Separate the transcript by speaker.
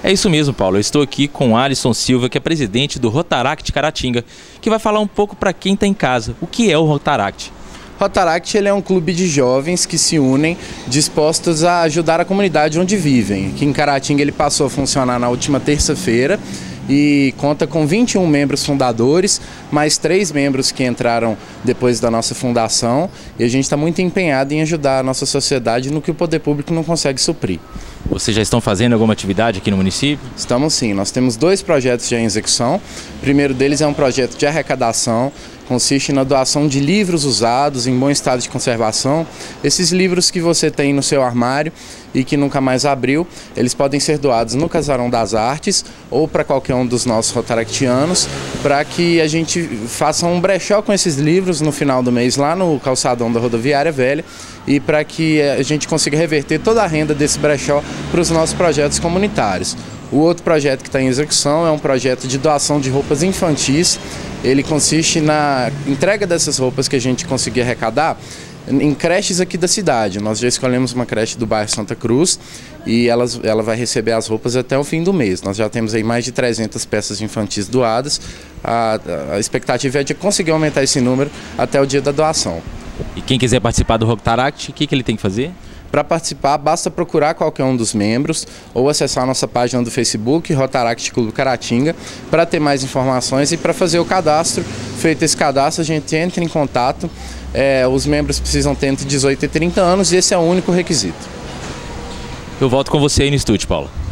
Speaker 1: É isso mesmo, Paulo. Eu estou aqui com o Alisson Silva, que é presidente do Rotaract Caratinga, que vai falar um pouco para quem está em casa. O que é o Rotaract?
Speaker 2: Rotaract ele é um clube de jovens que se unem dispostos a ajudar a comunidade onde vivem. Aqui em Caratinga ele passou a funcionar na última terça-feira e conta com 21 membros fundadores, mais 3 membros que entraram depois da nossa fundação, e a gente está muito empenhado em ajudar a nossa sociedade no que o poder público não consegue suprir.
Speaker 1: Vocês já estão fazendo alguma atividade aqui no município?
Speaker 2: Estamos sim, nós temos 2 projetos já em execução. O primeiro deles é um projeto de arrecadação, consiste na doação de livros usados em bom estado de conservação. Esses livros que você tem no seu armário e que nunca mais abriu, eles podem ser doados no Casarão das Artes ou para qualquer um dos nossos rotaractianos, para que a gente faça um brechó com esses livros no final do mês lá no calçadão da Rodoviária Velha, e para que a gente consiga reverter toda a renda desse brechó para os nossos projetos comunitários. O outro projeto que está em execução é um projeto de doação de roupas infantis. Ele consiste na entrega dessas roupas que a gente conseguir arrecadar em creches aqui da cidade. Nós já escolhemos uma creche do bairro Santa Cruz e ela vai receber as roupas até o fim do mês. Nós já temos aí mais de 300 peças infantis doadas. A expectativa é de conseguir aumentar esse número até o dia da doação.
Speaker 1: E quem quiser participar do Rotaract, o que ele tem que fazer?
Speaker 2: Para participar, basta procurar qualquer um dos membros ou acessar a nossa página do Facebook, Rotaract Clube Caratinga, para ter mais informações e para fazer o cadastro. Feito esse cadastro, a gente entra em contato. Os membros precisam ter entre 18 e 30 anos e esse é o único requisito.
Speaker 1: Eu volto com você aí no estúdio, Paulo.